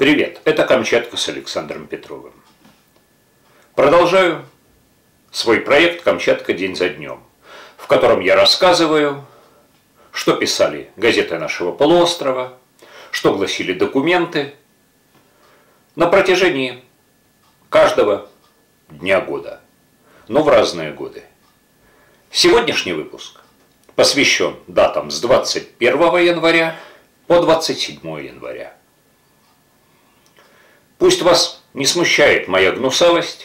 Привет, это Камчатка с Александром Петровым. Продолжаю свой проект «Камчатка день за днем», в котором я рассказываю, что писали газеты нашего полуострова, что гласили документы на протяжении каждого дня года, но в разные годы. Сегодняшний выпуск посвящен датам с 21 января по 27 января. Пусть вас не смущает моя гнусавость.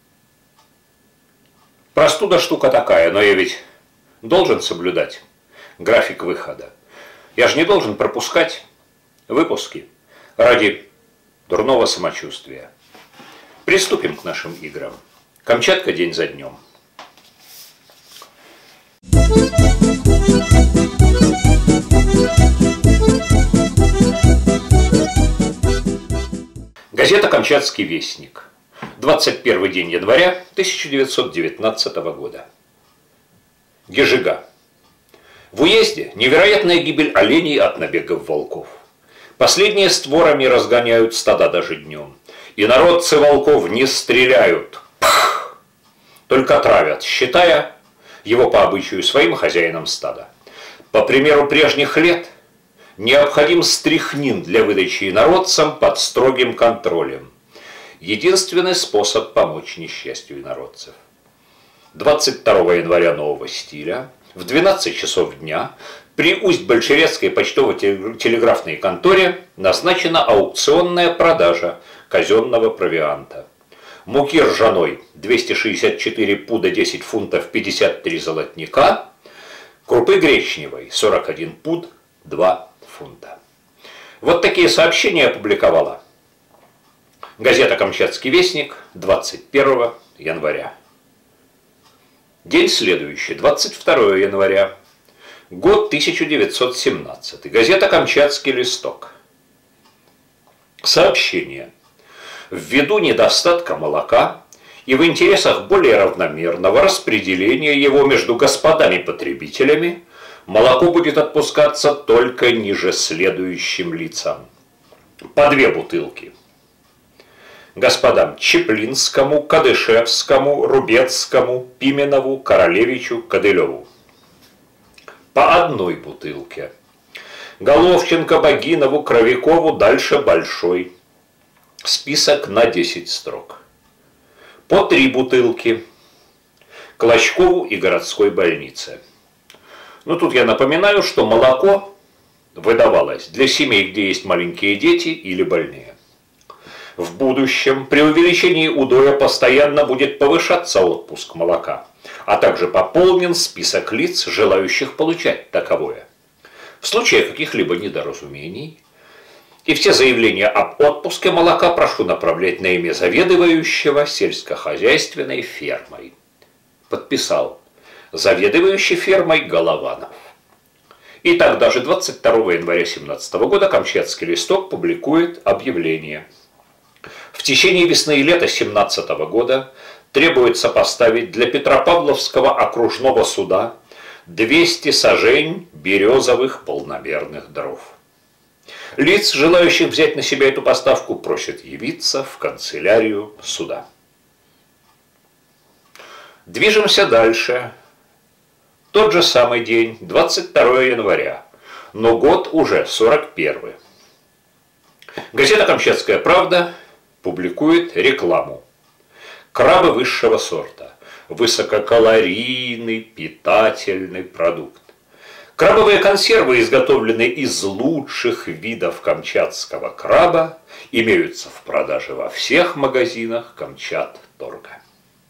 Простуда штука такая, но я ведь должен соблюдать график выхода. Я же не должен пропускать выпуски ради дурного самочувствия. Приступим к нашим играм. Камчатка день за днем. Газета «Камчатский вестник». 21 день января 1919 года. Гежига. В уезде невероятная гибель оленей от набегов волков. Последние створами разгоняют стада даже днем. И народцы волков не стреляют. Пах! Только травят, считая его по обычаю своим хозяином стада. По примеру прежних лет, необходим стрихнин для выдачи инородцам под строгим контролем. Единственный способ помочь несчастью инородцев. 22 января нового стиля в 12 часов дня при Усть-Большерецкой почтово-телеграфной конторе назначена аукционная продажа казенного провианта. Муки ржаной 264 пуда 10 фунтов 53 золотника, крупы гречневой 41 пуд 2 фунта. Вот такие сообщения опубликовала газета «Камчатский вестник» 21 января. День следующий, 22 января, год 1917, газета «Камчатский листок». Сообщение. Ввиду недостатка молока и в интересах более равномерного распределения его между господами-потребителями молоко будет отпускаться только ниже следующим лицам. По 2 бутылки. Господам Чеплинскому, Кадышевскому, Рубецкому, Пименову, Королевичу, Кадылеву. По 1 бутылке. Головченко, Богинову, Кровякову, дальше большой. Список на 10 строк. По 3 бутылки. Клочкову и городской больнице. Ну тут я напоминаю, что молоко выдавалось для семей, где есть маленькие дети или больные. В будущем при увеличении удоя постоянно будет повышаться отпуск молока, а также пополнен список лиц, желающих получать таковое. В случае каких-либо недоразумений и все заявления об отпуске молока прошу направлять на имя заведующего сельскохозяйственной фермой. Подписал заведующий фермой Голованов. И так даже 22 января 2017 года Камчатский листок публикует объявление. В течение весны и лета 2017 года требуется поставить для Петропавловского окружного суда 200 сажень березовых полномерных дров. Лиц, желающих взять на себя эту поставку, просят явиться в канцелярию суда. Движемся дальше. Тот же самый день, 22 января, но год уже 41. Газета «Камчатская правда» публикует рекламу. Крабы высшего сорта. Высококалорийный, питательный продукт. Крабовые консервы, изготовленные из лучших видов камчатского краба, имеются в продаже во всех магазинах Камчатторга.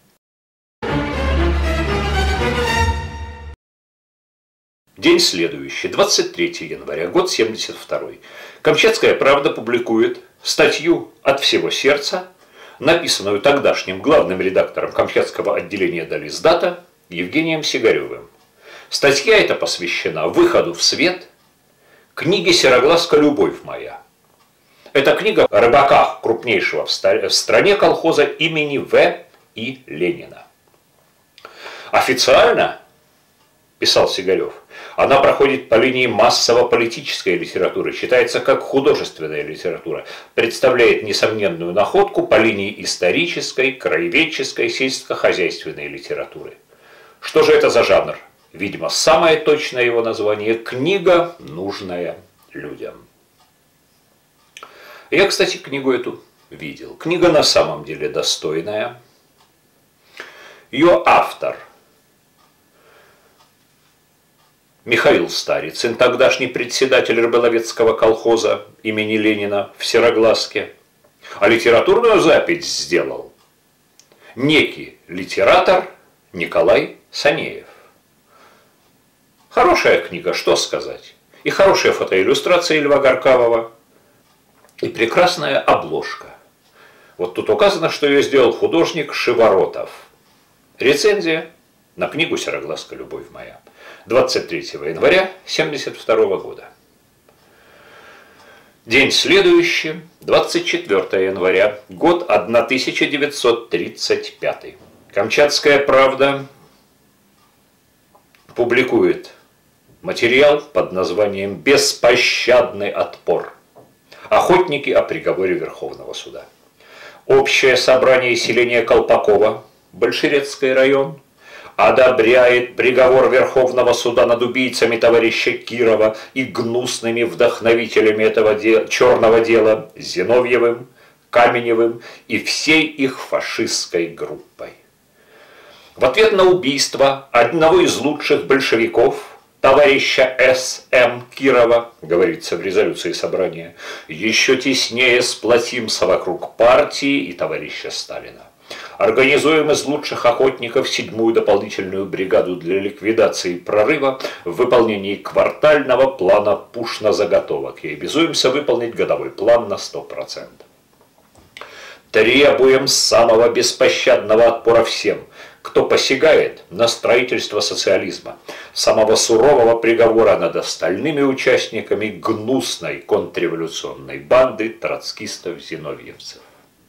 День следующий, 23 января, год 72. Камчатская правда публикует статью «От всего сердца», написанную тогдашним главным редактором Камчатского отделения Дализдата Евгением Сигаревым. Статья эта посвящена выходу в свет книги «Сероглазка любовь моя». Это книга о рыбаках крупнейшего в стране колхоза имени В. И. Ленина. Официально писал Сигарев. Она проходит по линии массово-политической литературы, считается как художественная литература, представляет несомненную находку по линии исторической, краеведческой, сельскохозяйственной литературы. Что же это за жанр? Видимо, самое точное его название – книга, нужная людям. Я, кстати, книгу эту видел. Книга на самом деле достойная. Ее автор Михаил Старицын, тогдашний председатель рыболовецкого колхоза имени Ленина в Серогласке, а литературную запись сделал некий литератор Николай Санеев. Хорошая книга, что сказать. И хорошая фотоиллюстрация Льва Горкавова, и прекрасная обложка. Вот тут указано, что ее сделал художник Шиворотов. Рецензия на книгу «Серогласка. Любовь моя». 23 января 1972 года. День следующий, 24 января, год 1935. Камчатская правда публикует материал под названием «Беспощадный отпор. Охотники о приговоре Верховного суда». Общее собрание селения Колпакова, Большерецкий район, одобряет приговор Верховного суда над убийцами товарища Кирова и гнусными вдохновителями этого черного дела Зиновьевым, Каменевым и всей их фашистской группой. В ответ на убийство одного из лучших большевиков, товарища С.М. Кирова, говорится в резолюции собрания, еще теснее сплотимся вокруг партии и товарища Сталина. Организуем из лучших охотников 7-ю дополнительную бригаду для ликвидации прорыва в выполнении квартального плана пушно-заготовок и обязуемся выполнить годовой план на 100%. Требуем самого беспощадного отпора всем, кто посягает на строительство социализма, самого сурового приговора над остальными участниками гнусной контрреволюционной банды троцкистов-зиновьевцев.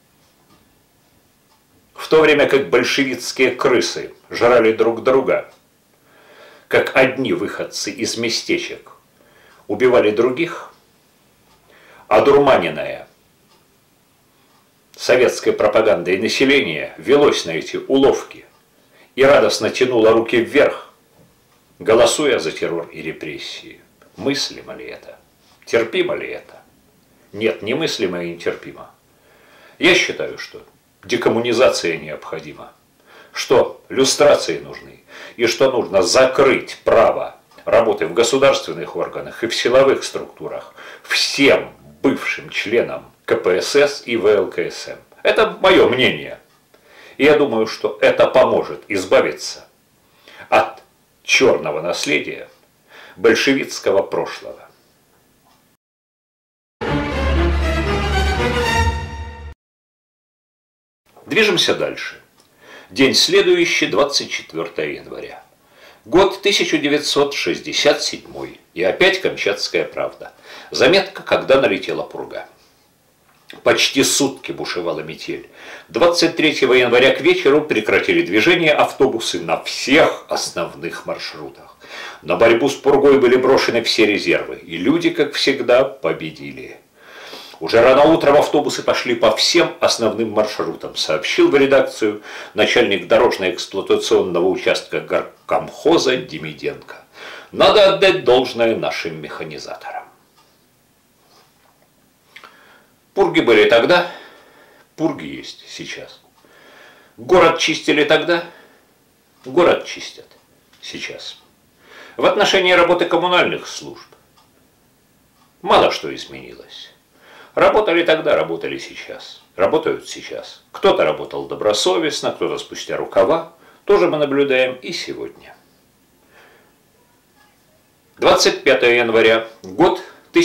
В то время как большевистские крысы жрали друг друга, как одни выходцы из местечек убивали других, одурманенное советской пропагандой население велось на эти уловки и радостно тянуло руки вверх, голосуя за террор и репрессии. Мыслимо ли это? Терпимо ли это? Нет, немыслимо и нетерпимо. Я считаю, что декоммунизация необходима, что люстрации нужны, и что нужно закрыть право работы в государственных органах и в силовых структурах всем бывшим членам КПСС и ВЛКСМ. Это мое мнение. И я думаю, что это поможет избавиться от черного наследия большевистского прошлого. Движемся дальше. День следующий, 24 января. Год 1967. И опять Камчатская правда. Заметка, когда налетела пурга. Почти сутки бушевала метель. 23 января к вечеру прекратили движение автобусы на всех основных маршрутах. На борьбу с пургой были брошены все резервы, и люди, как всегда, победили. Уже рано утром автобусы пошли по всем основным маршрутам, сообщил в редакцию начальник дорожно-эксплуатационного участка горкомхоза Демиденко. Надо отдать должное нашим механизаторам. Пурги были тогда, пурги есть сейчас. Город чистили тогда, город чистят сейчас. В отношении работы коммунальных служб мало что изменилось. Работали тогда, работали сейчас. Работают сейчас. Кто-то работал добросовестно, кто-то спустя рукава. Тоже мы наблюдаем и сегодня. 25 января, год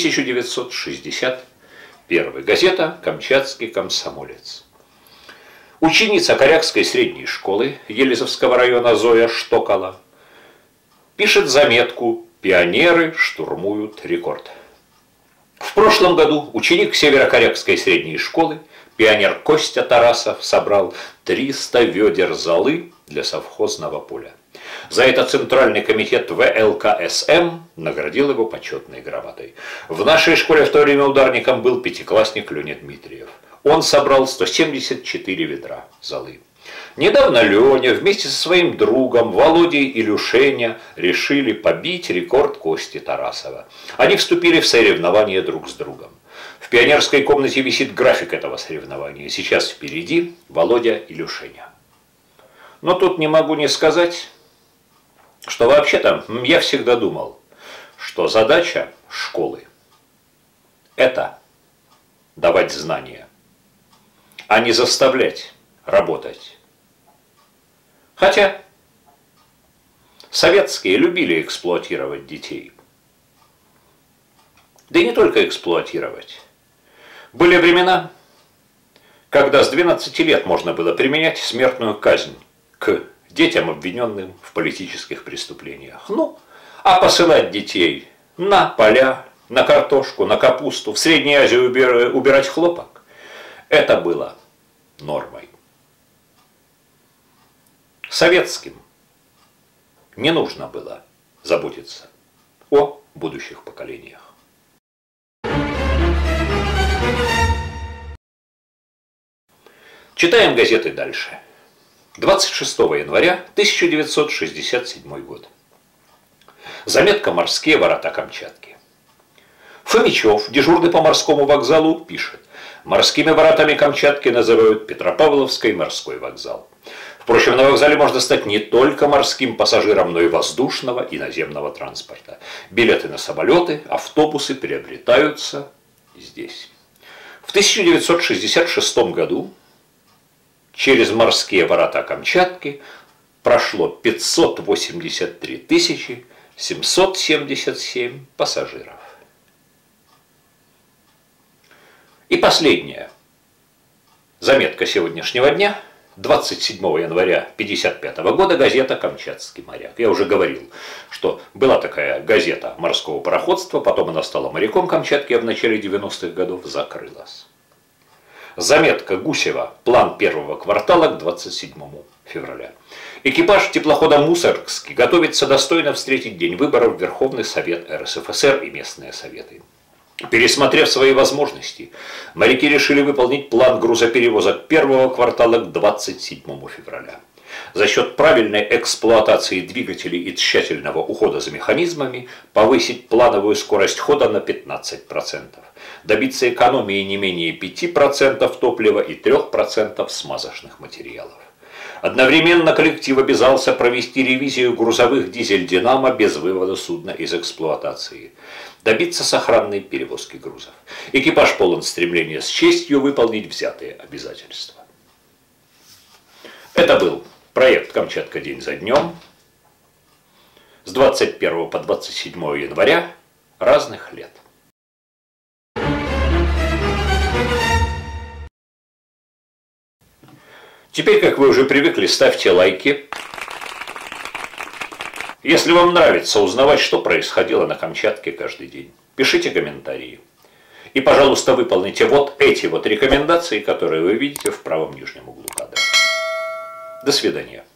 1961. Газета «Камчатский комсомолец». Ученица Корякской средней школы Елизовского района Зоя Штокола пишет заметку «Пионеры штурмуют рекорд». В прошлом году ученик Северокорякской средней школы, пионер Костя Тарасов, собрал 300 ведер золы для совхозного поля. За это Центральный комитет ВЛКСМ наградил его почетной грамотой. В нашей школе в то время ударником был пятиклассник Леня Дмитриев. Он собрал 174 ведра золы. Недавно Леня вместе со своим другом Володей Илюшеня решили побить рекорд Кости Тарасова. Они вступили в соревнования друг с другом. В пионерской комнате висит график этого соревнования. Сейчас впереди Володя Илюшеня. Но тут не могу не сказать, что вообще-то я всегда думал, что задача школы – это давать знания, а не заставлять работать. Хотя советские любили эксплуатировать детей. Да и не только эксплуатировать. Были времена, когда с 12 лет можно было применять смертную казнь к детям, обвиненным в политических преступлениях. Ну, а посылать детей на поля, на картошку, на капусту, в Средней Азии убирать хлопок – это было нормой. Советским не нужно было заботиться о будущих поколениях. Читаем газеты дальше. 26 января 1967 год. Заметка «Морские ворота Камчатки». Фомичев, дежурный по морскому вокзалу, пишет: морскими воротами Камчатки называют Петропавловский морской вокзал. Впрочем, на вокзале можно стать не только морским пассажиром, но и воздушного и наземного транспорта. Билеты на самолеты, автобусы приобретаются здесь. В 1966 году через морские ворота Камчатки прошло 583 777 пассажиров. И последняя заметка сегодняшнего дня. 27 января 1955 года газета «Камчатский моряк». Я уже говорил, что была такая газета морского пароходства, потом она стала «Моряком Камчатки», а в начале 90-х годов закрылась. Заметка Гусева. План первого квартала к 27 февраля. Экипаж теплохода «Мусоргский» готовится достойно встретить день выборов в Верховный Совет РСФСР и местные советы. Пересмотрев свои возможности, моряки решили выполнить план грузоперевозок первого квартала к 27 февраля. За счет правильной эксплуатации двигателей и тщательного ухода за механизмами повысить плановую скорость хода на 15%, добиться экономии не менее 5% топлива и 3% смазочных материалов. Одновременно коллектив обязался провести ревизию грузовых дизель-динамо без вывода судна из эксплуатации, добиться сохранной перевозки грузов. Экипаж полон стремления с честью выполнить взятые обязательства. Это был проект «Камчатка день за днем» с 21 по 27 января разных лет. Теперь, как вы уже привыкли, ставьте лайки. Если вам нравится узнавать, что происходило на Камчатке каждый день, пишите комментарии. И, пожалуйста, выполните вот эти вот рекомендации, которые вы видите в правом нижнем углу кадра. До свидания.